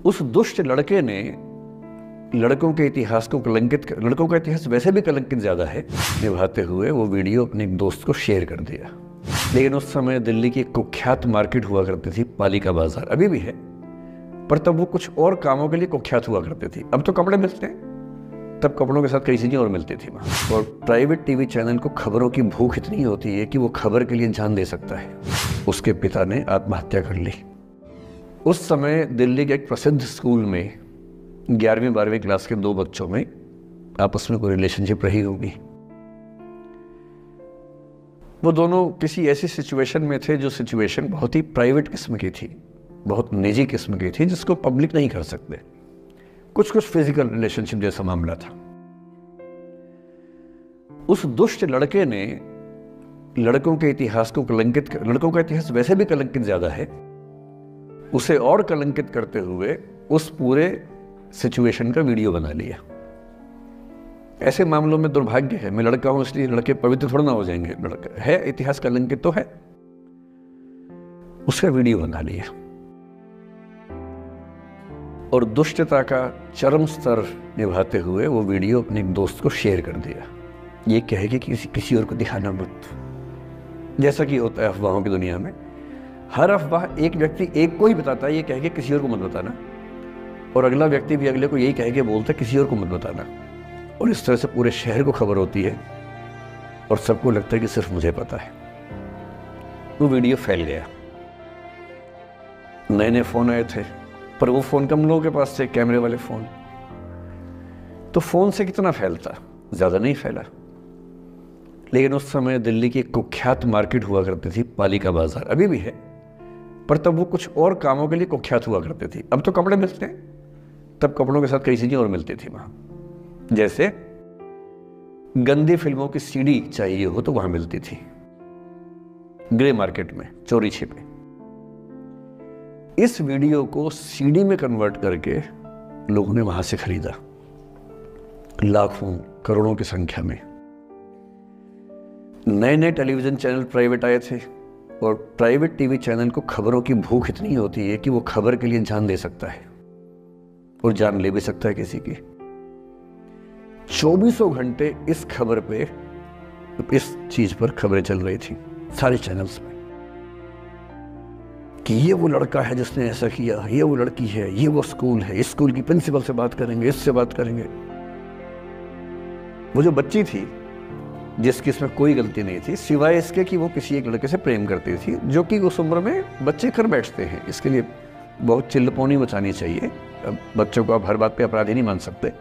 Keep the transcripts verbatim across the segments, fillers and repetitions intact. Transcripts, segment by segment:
उस दुष्ट लड़के ने लड़कों के इतिहास को कलंकित कर, लड़कों का इतिहास वैसे भी कलंकित ज़्यादा है, निभाते हुए वो वीडियो अपने एक दोस्त को शेयर कर दिया। लेकिन उस समय दिल्ली की एक कुख्यात मार्केट हुआ करती थी, पालिका बाजार, अभी भी है, पर तब वो कुछ और कामों के लिए कुख्यात हुआ करती थी। अब तो कपड़े मिलते हैं, तब कपड़ों के साथ कई चीज़ें और मिलती थी वहाँ। और प्राइवेट टीवी चैनल को खबरों की भूख इतनी होती है कि वो खबर के लिए जान दे सकता है। उसके पिता ने आत्महत्या कर ली। उस समय दिल्ली के एक प्रसिद्ध स्कूल में ग्यारहवीं बारहवीं क्लास के दो बच्चों में आपस में कोई रिलेशनशिप रही होगी। वो दोनों किसी ऐसी सिचुएशन में थे जो सिचुएशन बहुत ही प्राइवेट किस्म की थी, बहुत निजी किस्म की थी, जिसको पब्लिक नहीं कर सकते। कुछ कुछ फिजिकल रिलेशनशिप जैसा मामला था। उस दुष्ट लड़के ने लड़कों के इतिहास को कलंकित कर, लड़कों का इतिहास वैसे भी कलंकित ज्यादा है, उसे और कलंकित करते हुए उस पूरे सिचुएशन का वीडियो बना लिया। ऐसे मामलों में दुर्भाग्य है, मैं लड़का हूं इसलिए लड़के पवित्र थोड़ा ना हो जाएंगे। लड़का है, इतिहास कलंकित तो है, उसका वीडियो बना लिया और दुष्टता का चरम स्तर निभाते हुए वो वीडियो अपने एक दोस्त को शेयर कर दिया। ये कहे कि किसी किसी और को दिखाना मत, जैसा कि होता है अफवाहों की दुनिया में। हर अफवाह एक व्यक्ति एक को ही बताता है, ये कहे कि किसी और को मत बताना, और अगला व्यक्ति भी अगले को यही कहे कि बोलता है किसी और को मत बताना। और इस तरह से पूरे शहर को खबर होती है और सबको लगता है कि सिर्फ मुझे पता है। वो वीडियो फैल गया। नए नए फोन आए थे, पर वो फोन कम लोगों के पास थे, कैमरे वाले फोन। तो फोन से कितना फैलता, ज्यादा नहीं फैला। लेकिन उस समय दिल्ली की एक कुख्यात मार्केट हुआ करती थी, पालिका बाजार, अभी भी है, पर तब वो कुछ और कामों के लिए कुख्यात हुआ करती थी। अब तो कपड़े मिलते हैं, तब कपड़ों के साथ कई चीजें और मिलती थी वहां। जैसे गंदी फिल्मों की सीडी चाहिए हो तो वहां मिलती थी, ग्रे मार्केट में, चोरी छिपे। इस वीडियो को सीडी में कन्वर्ट करके लोगों ने वहां से खरीदा, लाखों करोड़ों की संख्या में। नए नए टेलीविजन चैनल प्राइवेट आए थे, और प्राइवेट टीवी चैनल को खबरों की भूख इतनी होती है कि वो खबर के लिए जान दे सकता है और जान ले भी सकता है किसी की। चौबीसों घंटे इस खबर पे, इस चीज पर खबरें चल रही थी सारे चैनल्स में कि ये वो लड़का है जिसने ऐसा किया, ये वो लड़की है, ये वो स्कूल है, इस स्कूल की प्रिंसिपल से बात करेंगे, इससे बात करेंगे। वो जो बच्ची थी जिसकी इसमें कोई गलती नहीं थी, सिवाय इसके कि वो किसी एक लड़के से प्रेम करती थी, जो कि उस उम्र में बच्चे कर बैठते हैं। इसके लिए बहुत चिल्लपौनी मचानी चाहिए। अब बच्चों को आप हर बात पे अपराधी नहीं मान सकते।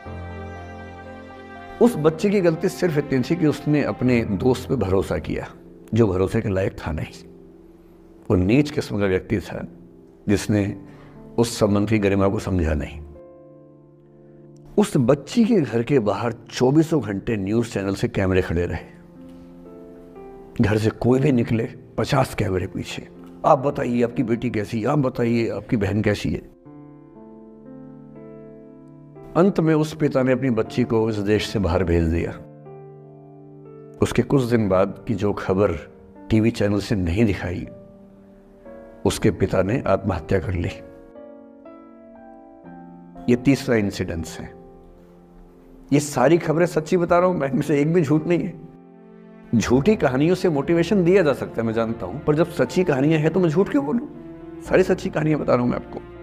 उस बच्चे की गलती सिर्फ इतनी थी कि उसने अपने दोस्त पे भरोसा किया, जो भरोसे के लायक था नहीं। वो नीच किस्म का व्यक्ति था जिसने उस संबंध की गरिमा को समझा नहीं। उस बच्ची के घर के बाहर चौबीसों घंटे न्यूज चैनल से कैमरे खड़े रहे। घर से कोई भी निकले, पचास कैमरे पीछे, आप बताइए आपकी बेटी कैसी है, आप बताइए आपकी बहन कैसी है। अंत में उस पिता ने अपनी बच्ची को इस देश से बाहर भेज दिया। उसके कुछ दिन बाद की जो खबर टीवी चैनल से नहीं दिखाई, उसके पिता ने आत्महत्या कर ली। ये तीसरा इंसिडेंस है। ये सारी खबरें सच्ची बता रहा हूं मैं, इनमें से एक भी झूठ नहीं है। झूठी कहानियों से मोटिवेशन दिया जा सकता है, मैं जानता हूं, पर जब सच्ची कहानियां हैं तो मैं झूठ क्यों बोलूं? सारी सच्ची कहानियां बता रहा हूं मैं आपको।